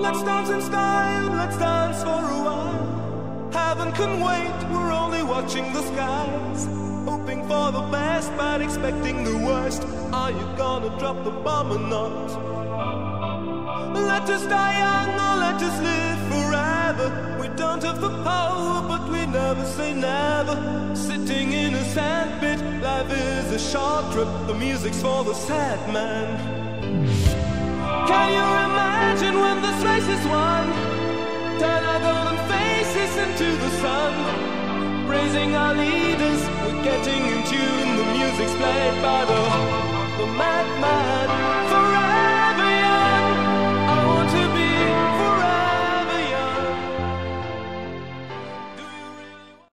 Let's dance in style, let's dance for a while. Heaven can wait, we're only watching the skies. Hoping for the best, but expecting the worst. Are you gonna drop the bomb or not? Let us die young or let us live forever. We don't have the power, but we never say never. Sitting in a sandpit, life is a short trip. The music's for the sad man. Can you imagine when this race is won? Turn our golden faces into the sun. Praising our leaders, we're getting in tune. The music's played by the madman.